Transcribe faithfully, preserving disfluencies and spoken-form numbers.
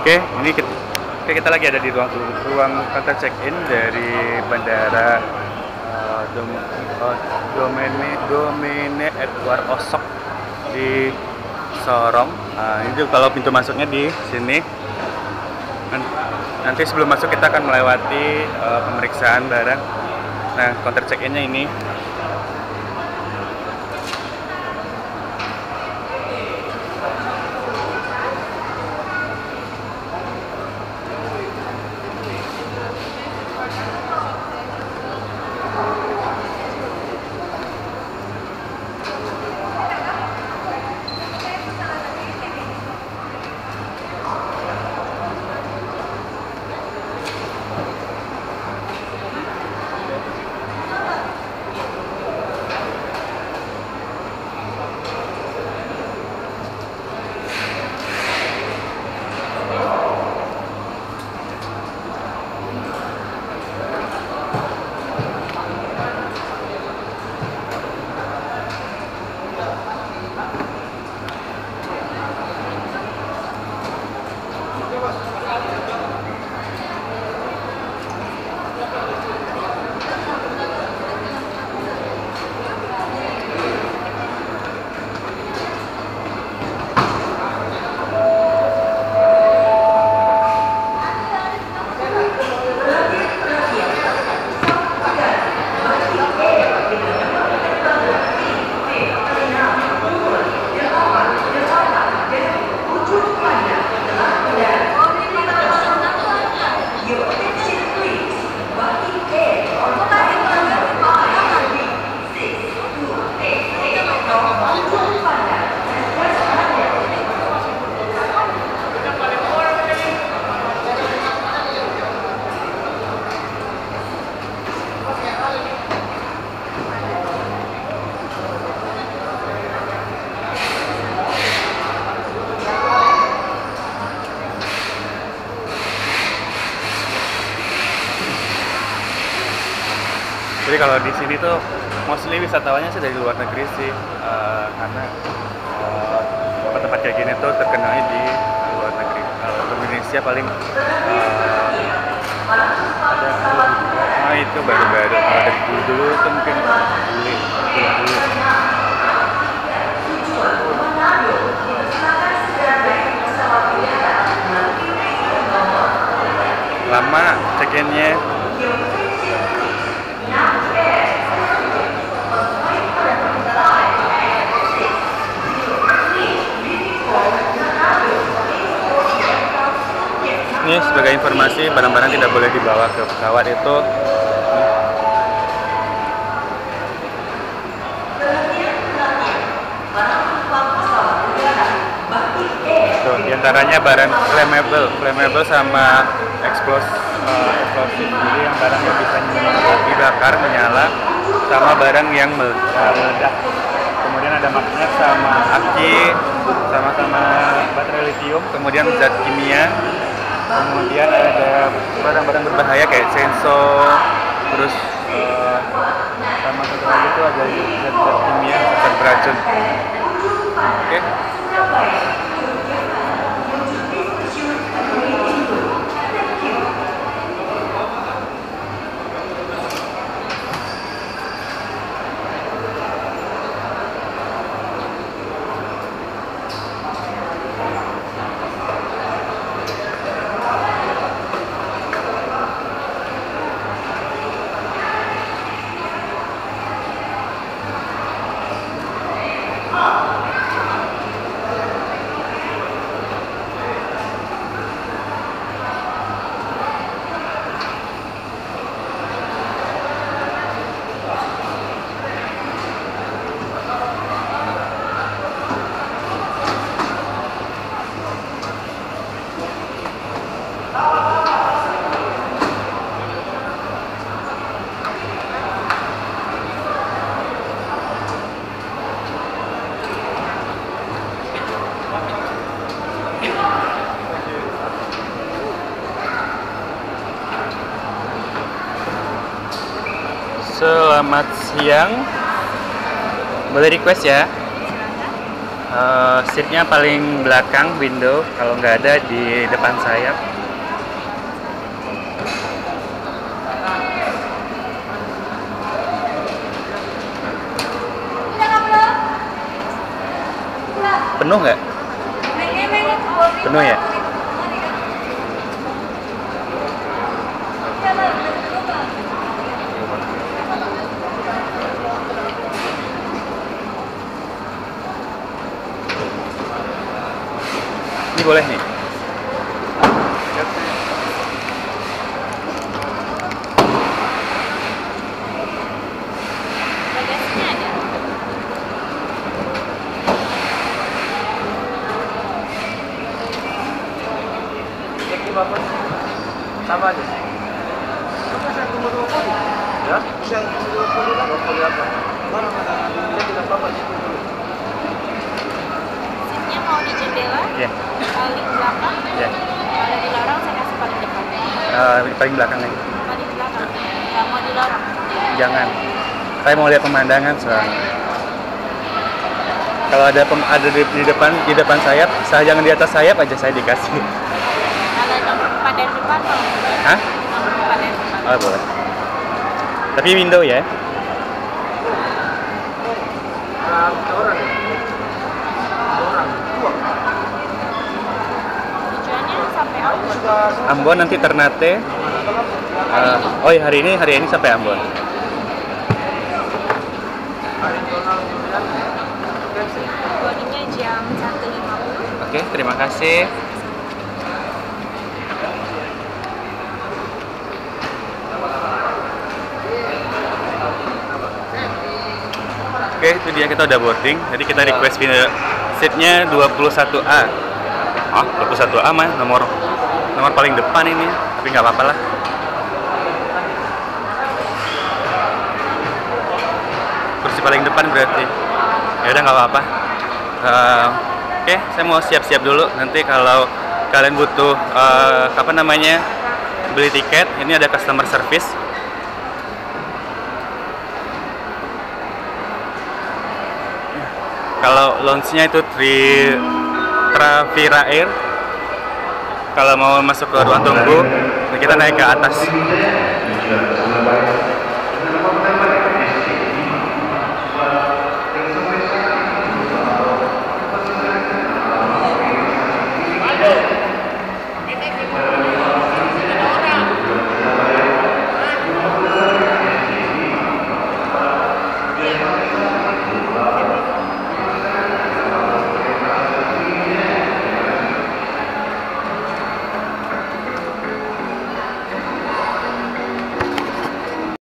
Oke, ini kita, oke, kita lagi ada di ruang ruang counter check-in dari bandara uh, Dom, uh, Domene Domene Edward Osok di Sorong. Nah, ini kalau pintu masuknya di sini. Nanti sebelum masuk kita akan melewati uh, pemeriksaan barang. Nah, counter check-innya ini. Jadi kalau di sini tuh mostly wisatawannya sih dari luar negeri sih, uh, karena tempat-tempat uh, kayak gini tuh terkenalnya di luar negeri. Kalau uh, Indonesia paling uh, ada nah itu baru-baru. Kalau dari dulu-dulu tuh mungkin beli dulu. Lama check-innya. Ini sebagai informasi, barang-barang tidak boleh dibawa ke pesawat itu. Tuh, diantaranya barang flammable, flammable sama explos, uh, explosive, jadi yang barang yang bisa dibakar, menyala, sama barang yang meledak. Kemudian ada magnet sama aki, sama-sama baterai lithium, kemudian zat kimia. Kemudian ada barang-barang berbahaya kayak sensor, terus uh, sama satu lagi itu ada zat-zat kimia, zat beracun. Oke. Okay. Selamat siang. Boleh request ya? Uh, seatnya paling belakang, window, kalau nggak ada di depan sayap. Penuh nggak? Penuh ya? Ini boleh nih. Bagasinya ada. Cek Bapak. Sama aja. Saya tunggu dua puluh. Ya? Saya tunggu dua puluh kan? dua puluh apa? Mana mana? Saya tidak apa-apa sih dulu. Seatnya mau di jendela, Iya. paling belakang. Iya. Kalau di lorong saya kasih paling depan. Uh, paling belakang nih. Paling belakang. Nggak mau di lorong. Jangan. Saya mau lihat pemandangan soalnya. Kalau ada pem, ada di, di depan di depan sayap, saya jangan di atas sayap aja saya dikasih. Kalau nomor empat dari depan mau. Hah? Nomor empat dari depan. Oh boleh. Tapi window ya. Ah, berapa orang ya? Dua orang. Dua. Tujuannya sampai Ambon. Sudah Ambon nanti Ternate. Uh, oh iya, hari ini hari ini sampai Ambon. hari jurnal Julian. Cancel. Boardingnya jam satu lima puluh. Oke, terima kasih. Oke, itu dia, kita udah boarding. Jadi kita request pindah seatnya dua puluh satu A. Ah, dua puluh satu A mah nomor nomor paling depan ini. Tapi nggak apa-apa lah. Kursi paling depan berarti. Ya udah nggak apa-apa. Uh, Oke, saya mau siap-siap dulu. Nanti kalau kalian butuh uh, apa namanya beli tiket, ini ada customer service. Kalau lounge-nya itu Tri Travira Air. Kalau mau masuk ke ruang tunggu, kita naik ke atas.